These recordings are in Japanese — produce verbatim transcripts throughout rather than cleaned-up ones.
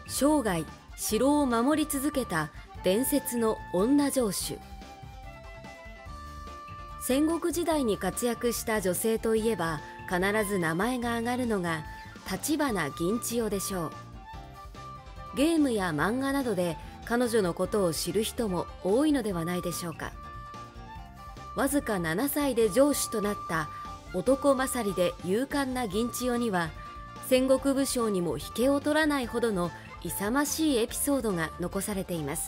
生涯城を守り続けた伝説の女城主。戦国時代に活躍した女性といえば必ず名前が挙がるのが立花銀千代でしょう。ゲームや漫画などで彼女のことを知る人も多いのではないでしょうか。わずかななさいで城主となった男勝りで勇敢な銀千代には、戦国武将にも引けを取らないほどの勇ましいエピソードが残されています。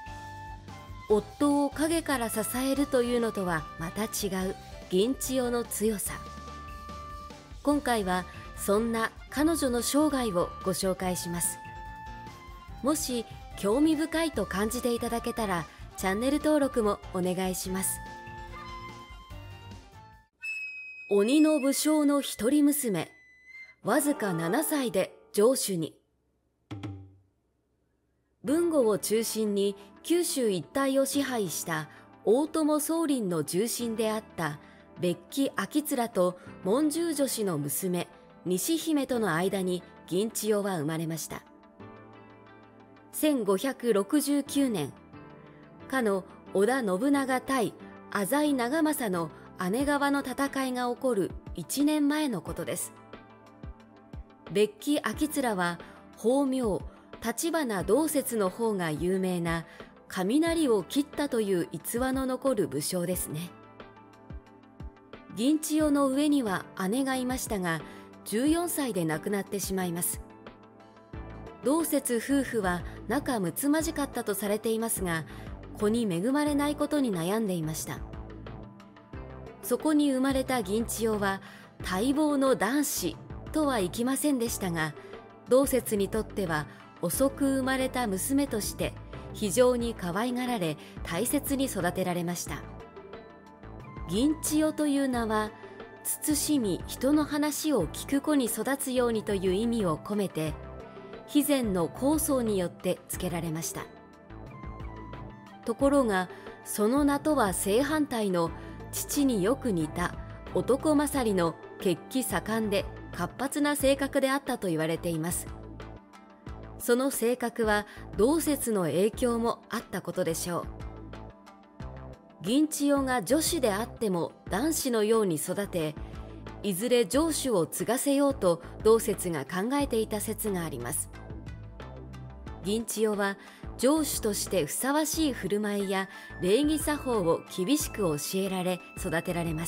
夫を陰から支えるというのとはまた違う銀千代の強さ。今回はそんな彼女の生涯をご紹介します。もし興味深いと感じていただけたらチャンネル登録もお願いします。鬼の武将の一人娘、わずかななさいで城主に。豊後を中心に九州一帯を支配した大友宗麟の重臣であった別城昭面と文獣女子の娘西姫との間に銀千代は生まれました。せんごひゃくろくじゅうきゅうねん、かの織田信長対浅井長政の姉川の戦いが起こるいちねんまえのことです。別城昭面は法名立花道節の方が有名な雷を切ったという逸話の残る武将ですね。銀千代の上には姉がいましたがじゅうよんさいで亡くなってしまいます。道節夫婦は仲睦まじかったとされていますが、子に恵まれないことに悩んでいました。そこに生まれた銀千代は待望の男子とはいきませんでしたが、道節にとっては遅く生まれた娘として非常に可愛がられ大切に育てられました。銀千代という名は慎み人の話を聞く子に育つようにという意味を込めて肥前の高僧によって付けられました。ところがその名とは正反対の父によく似た男勝りの血気盛んで活発な性格であったと言われています。その性格は道節の影響もあったことでしょう。銀千代が女子であっても男子のように育て、いずれ城主を継がせようと道節が考えていた説があります。銀千代は城主としてふさわしい振る舞いや礼儀作法を厳しく教えられ育てられます。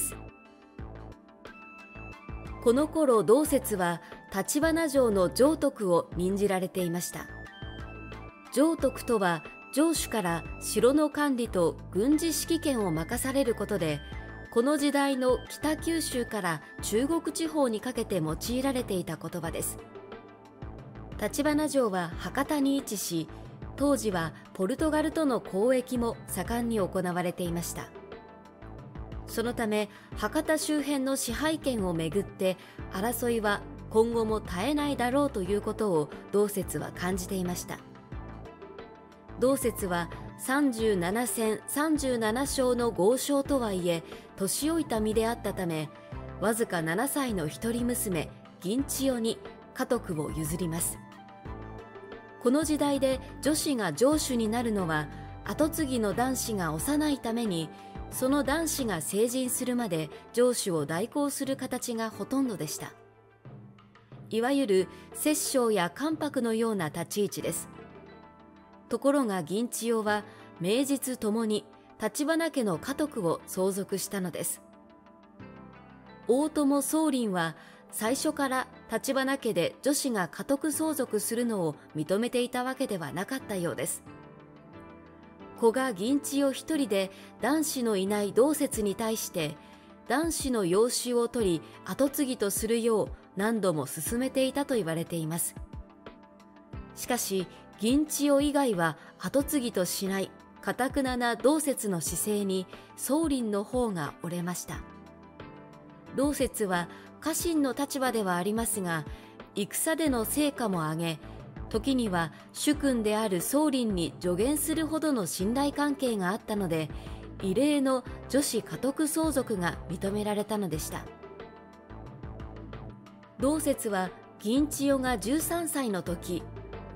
この頃道節は立花城の城徳を任じられていました。城徳とは城主から城の管理と軍事指揮権を任されることで、この時代の北九州から中国地方にかけて用いられていた言葉です。立花城は博多に位置し、当時はポルトガルとの交易も盛んに行われていました。そのため博多周辺の支配権をめぐって争いは今後も絶えないだろうということを道節は感じていました。道節はさんじゅうななせんさんじゅうななしょうの豪商とはいえ年老いた身であったため、わずかななさいの一人娘銀千代に家督を譲ります。この時代で女子が城主になるのは跡継ぎの男子が幼いために、その男子が成人するまで城主を代行する形がほとんどでした。いわゆる摂政や関白のような立ち位置です。ところが銀千代は名実ともに立花家の家督を相続したのです。大友宗麟は最初から立花家で女子が家督相続するのを認めていたわけではなかったようです。子が銀千代一人で男子のいない道節に対して男子の養子を取り跡継ぎとするよう何度も勧めていたと言われています。しかし銀千代以外は跡継ぎとしない頑くなな道節の姿勢に宗麟の方が折れました。道節は家臣の立場ではありますが、戦での成果も上げ、時には主君である宗麟に助言するほどの信頼関係があったので、異例の女子家督相続が認められたのでした。道節は銀千代がじゅうさんさいの時、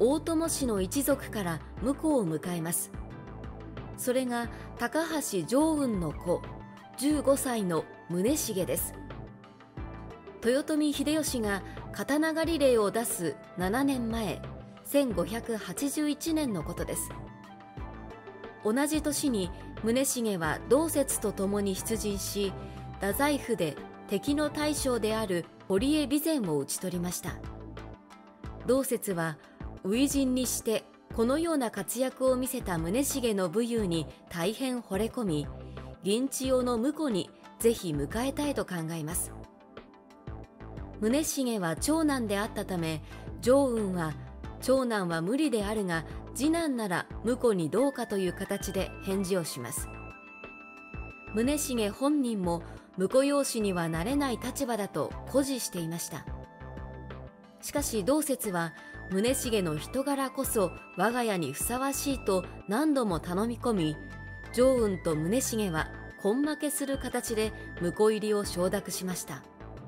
大友氏の一族から婿を迎えます。それが高橋常雲の子、じゅうごさいの宗茂です。豊臣秀吉が刀狩り令を出すななねんまえ、せんごひゃくはちじゅういちねんのことです。同じ年に宗茂は同節と共に出陣し、太宰府で敵の大将である堀江備前を討ち取りました。同節は初陣にしてこのような活躍を見せた宗茂の武勇に大変惚れ込み、銀千代の婿にぜひ迎えたいと考えます。宗茂は長男であったため、常雲は長男は無理であるが次男なら婿にどうかという形で返事をします。宗茂本人も婿養子にはなれない立場だと誇示していました。しかし同節は宗茂の人柄こそ我が家にふさわしいと何度も頼み込み、常雲と宗茂は根負けする形で婿入りを承諾しました。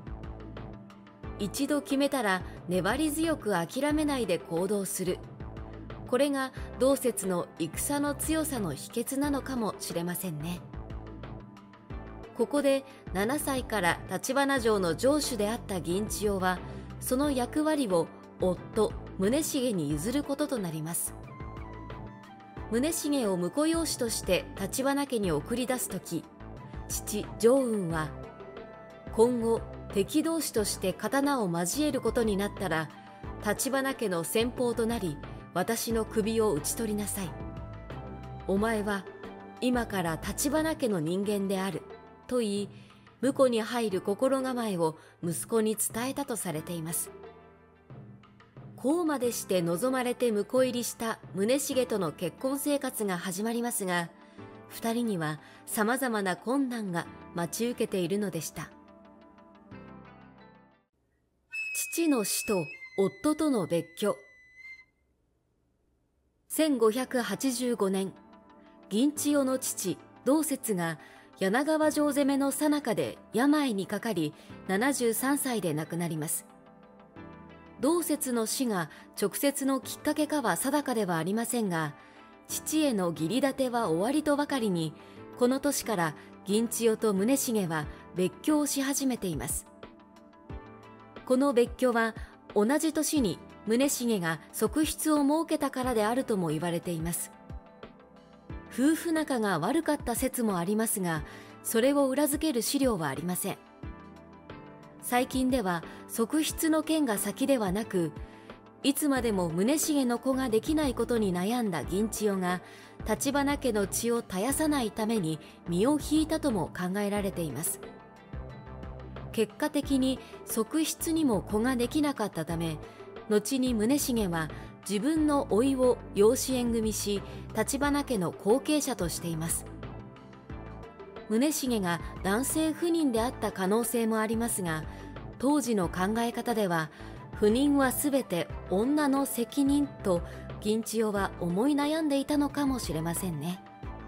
一度決めたら粘り強く諦めないで行動する、これが同節の戦の強さの秘訣なのかもしれませんね。ここでななさいから橘城の城主であった銀千代は、その役割を夫宗茂に譲ることとなります。宗茂を婿養子として橘家に送り出すとき、父常雲は今後敵同士として刀を交えることになったら、橘家の先鋒となり私の首を討ち取りなさい。お前は今から橘家の人間であると言い、婿に入る心構えを息子に伝えたとされています。こうまでして望まれて婿入りした宗茂との結婚生活が始まりますが、二人にはさまざまな困難が待ち受けているのでした。父の死と夫との別居。せんごひゃくはちじゅうごねん、銀千代の父同節が柳川城攻めの最中で病にかかり、ななじゅうさんさいで亡くなります。同節の死が直接のきっかけかは定かではありませんが、父への義理立ては終わりとばかりに、この年から銀千代と宗茂は別居をし始めています。この別居は同じ年に宗茂が側室を設けたからであるとも言われています。夫婦仲が悪かった説もありますが、それを裏付ける資料はありません。最近では側室の件が先ではなく、いつまでも宗茂の子ができないことに悩んだ銀千代が橘家の血を絶やさないために身を引いたとも考えられています。結果的に側室にも子ができなかったため、後に宗茂は自分の甥を養子縁組し、橘家の後継者としています。宗茂が男性不妊であった可能性もありますが、当時の考え方では不妊はすべて女の責任と銀千代は思い悩んでいたのかもしれませんね。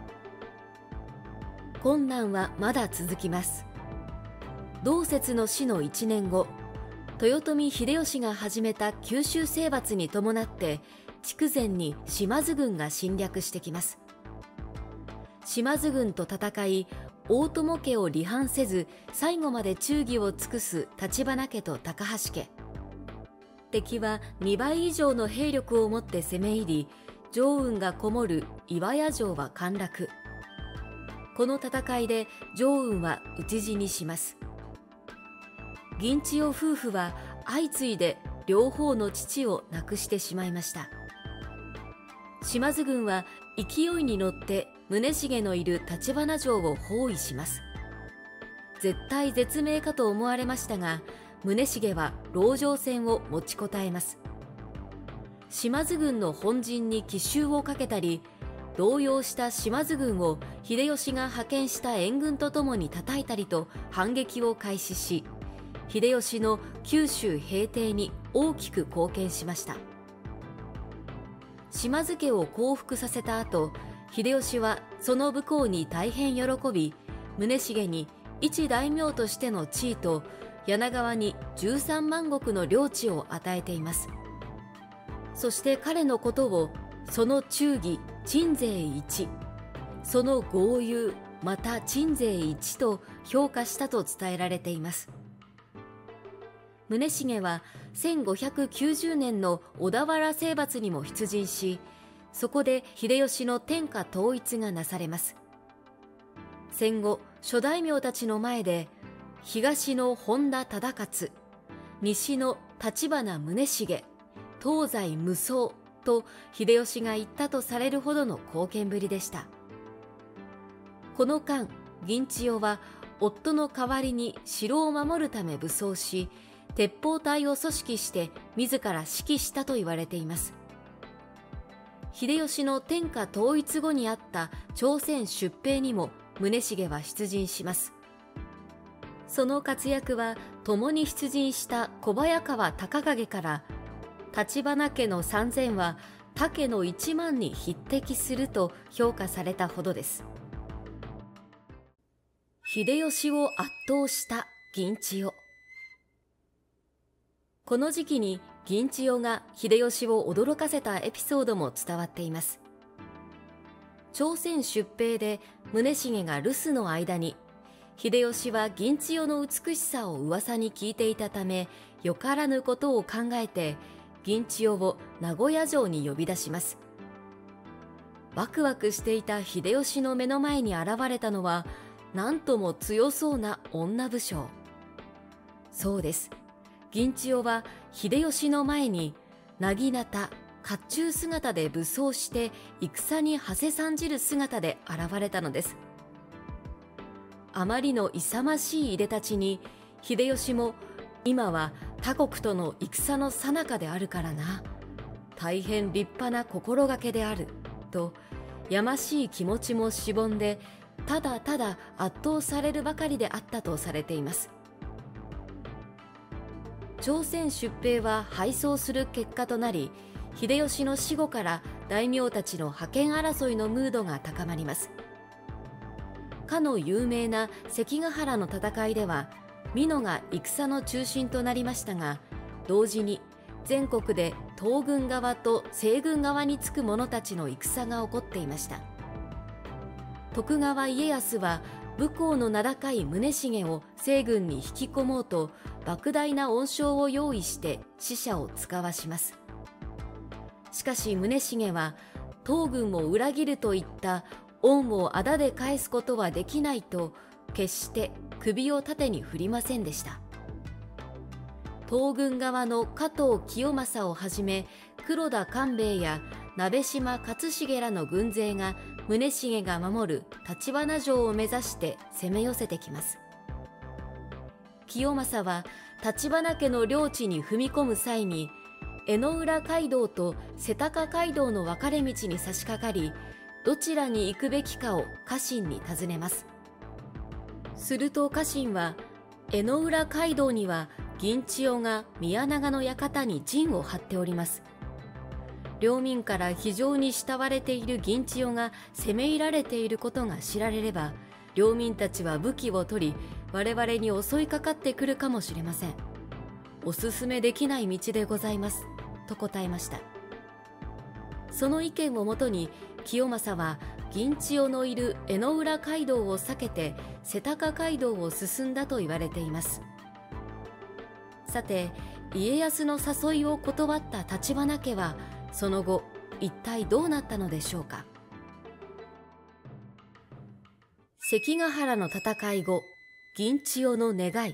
困難はまだ続きます。同節の死のいちねんご、豊臣秀吉が始めた九州征伐に伴って筑前に島津軍が侵略してきます。島津軍と戦い、大友家を離反せず最後まで忠義を尽くす橘家と高橋家。敵はにばい以上の兵力を持って攻め入り、常雲がこもる岩屋城は陥落。この戦いで常雲は討ち死にします。銀千代夫婦は相次いで両方の父を亡くしてしまいました。島津軍は勢いに乗って宗茂のいる橘城を包囲します。絶体絶命かと思われましたが、宗茂は籠城戦を持ちこたえます。島津軍の本陣に奇襲をかけたり、動揺した島津軍を秀吉が派遣した援軍とともに叩いたりと反撃を開始し、秀吉の九州平定に大きく貢献しました。島津家を降伏させた後、秀吉はその武功に大変喜び、宗茂に一大名としての地位と柳川にじゅうさんまんごくの領地を与えています。 そして彼のことをその忠義鎮西一、その豪遊また鎮西一と評価したと伝えられています。宗重はせんごひゃくきゅうじゅうねんの小田原征伐にも出陣し、そこで秀吉の天下統一がなされます。戦後諸大名たちの前で、東の本田忠勝、西の立花宗茂、東西無双と秀吉が言ったとされるほどの貢献ぶりでした。この間、銀千代は夫の代わりに城を守るため武装し、鉄砲隊を組織して自ら指揮したと言われています。秀吉の天下統一後にあった朝鮮出兵にも宗重は出陣します。その活躍は共に出陣した小早川隆景から立花家のさんぜんは他家のいちまんに匹敵すると評価されたほどです。秀吉を圧倒した銀千代。この時期に銀千代が秀吉を驚かせたエピソードも伝わっています。朝鮮出兵で宗重が留守の間に、秀吉は銀千代の美しさを噂に聞いていたため、よからぬことを考えて銀千代を名古屋城に呼び出します。ワクワクしていた秀吉の目の前に現れたのは、なんとも強そうな女武将。そうです。銀千代は秀吉の前に薙刀、甲冑姿で武装して戦にはせ参じる姿で現れたのです。あまりの勇ましいいでたちに、秀吉も今は他国との戦の最中であるからな、大変立派な心がけであると、やましい気持ちもしぼんで、ただただ圧倒されるばかりであったとされています。朝鮮出兵は敗走する結果となり、秀吉の死後から大名たちの覇権争いのムードが高まります。かの有名な関ヶ原の戦いでは、美濃が戦の中心となりましたが、同時に全国で東軍側と西軍側につく者たちの戦が起こっていました。徳川家康は武功の名高い宗重を西軍に引き込もうと、莫大な恩賞を用意して死者を遣わします。しかし宗重は、東軍を裏切るといった恩をあだで返すことはできないと、決して首を縦に振りませんでした。東軍側の加藤清正をはじめ、黒田官兵衛や鍋島勝重らの軍勢が宗重が守る立花城を目指して攻め寄せてきます。清正は立花家の領地に踏み込む際に、江ノ浦街道と瀬高街道の分かれ道に差し掛かり、どちらに行くべきかを家臣に尋ねます。すると家臣は、江ノ浦街道には銀千代が宮長の館に陣を張っております。領民から非常に慕われている銀千代が攻め入られていることが知られれば、領民たちは武器を取り、我々に襲いかかってくるかもしれません。お勧めできない道でございます、と答えました。その意見をもとに、清正は銀千代のいる江ノ浦街道を避けて瀬高街道を進んだと言われています。さて、家康の誘いを断った立花家は、その後一体どうなったのでしょうか。関ヶ原の戦い後、銀千代の願い。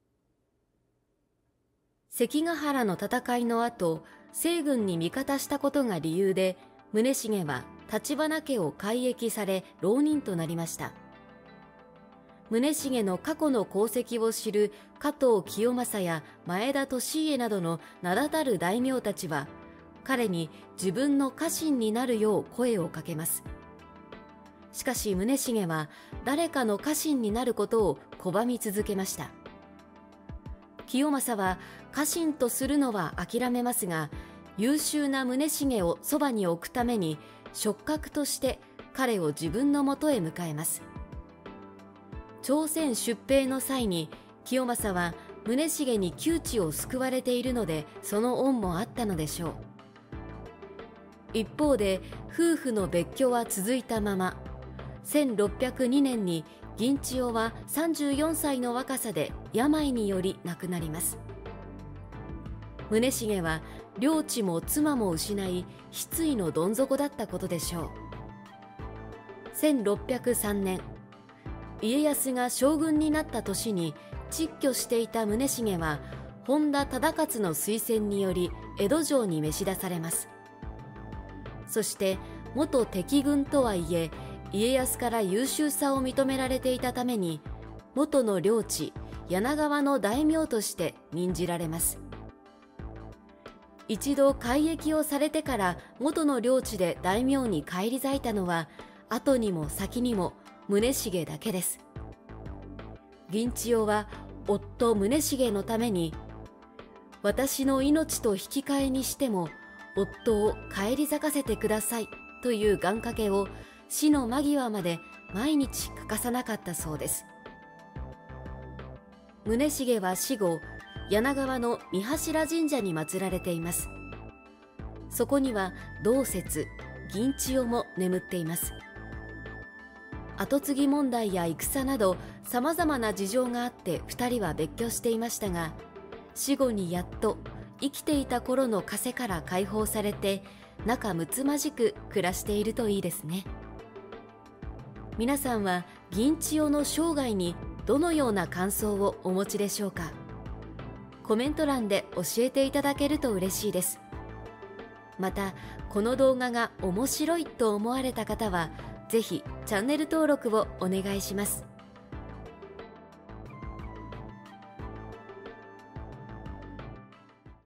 関ヶ原の戦いの後、西軍に味方したことが理由で、宗重は立花家を改易され浪人となりました。宗重の過去の功績を知る加藤清正や前田利家などの名だたる大名たちは、彼に自分の家臣になるよう声をかけます。しかし宗重は誰かの家臣になることを拒み続けました。清正は家臣とするのは諦めますが、優秀な宗重をそばに置くために触覚として彼を自分のもとへ迎えます。朝鮮出兵の際に清正は宗重に窮地を救われているので、その恩もあったのでしょう。 一方で夫婦の別居は続いたまま、せんろっぴゃくにねんに銀千代はさんじゅうよんさいの若さで病により亡くなります。宗茂は領地も妻も失い、失意のどん底だったことでしょう。せんろっぴゃくさんねん、家康が将軍になった年に蟄居していた宗茂は本田忠勝の推薦により江戸城に召し出されます。そして元敵軍とはいえ家康から優秀さを認められていたために、元の領地柳川の大名として任じられます。一度改易をされてから元の領地で大名に返り咲いたのは後にも先にも宗茂だけです。銀千代は夫宗茂のために、私の命と引き換えにしても夫を返り咲かせてくださいという願掛けを死の間際まで毎日欠かさなかったそうです。宗茂は死後、柳川の三柱神社に祀られています。そこには同説銀千代も眠っています。跡継ぎ問題や戦などさまざまな事情があってふたりは別居していましたが、死後にやっと生きていた頃の枷から解放されて仲睦まじく暮らしているといいですね。皆さんは銀千代の生涯にどのような感想をお持ちでしょうか。コメント欄で教えていただけると嬉しいです。またこの動画が面白いと思われた方はぜひチャンネル登録をお願いします。